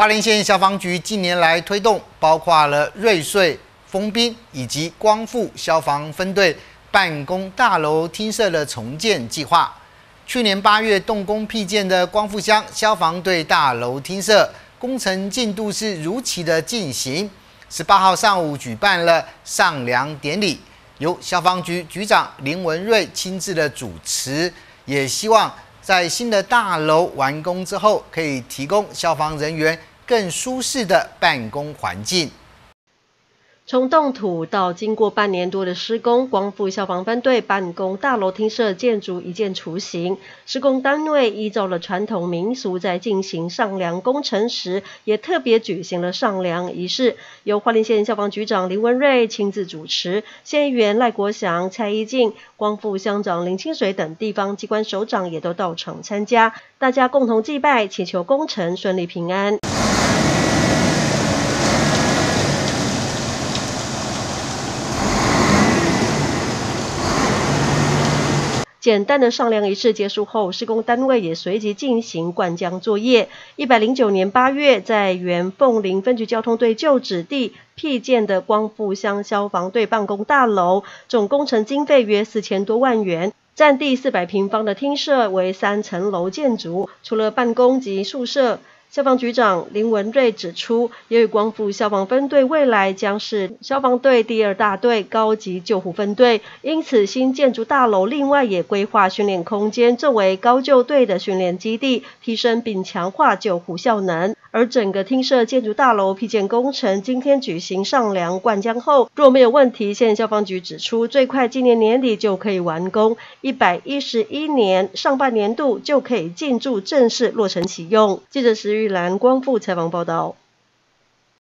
花莲县消防局近年来推动包括了瑞穗、丰滨以及光复消防分队办公大楼厅舍的重建计划。去年8月动工辟建的光复乡消防队大楼厅舍工程进度是如期的进行。18号上午举办了上梁典礼，由消防局局长林文瑞亲自的主持，也希望在新的大楼完工之后，可以提供消防人员更舒适的办公环境。 从动土到经过半年多的施工，光复消防分队办公大楼厅舍建筑一见雏形。施工单位依照了传统民俗，在进行上梁工程时，也特别举行了上梁仪式，由花莲县消防局长林文瑞亲自主持，县议员赖国祥、蔡依静、光复乡长林清水等地方机关首长也都到场参加，大家共同祭拜，祈求工程顺利平安。简单的上梁仪式结束后，施工单位也随即进行灌浆作业。109年8月，在原凤林分局交通队旧址地辟建的光复乡消防队办公大楼，总工程经费约4000多万元。占地400平方的厅舍为3层楼建筑，除了办公及宿舍。消防局长林文瑞指出，由于光复消防分队未来将是消防队第2大队高级救护分队，因此新建筑大楼另外也规划训练空间，作为高救队的训练基地，提升并强化救护效能。而整个厅舍建筑大楼辟建工程今天举行上梁灌浆后，若没有问题，县消防局指出，最快今年年底就可以完工，111年上半年度就可以进驻正式落成启用。记者石玉兰光复采访报道。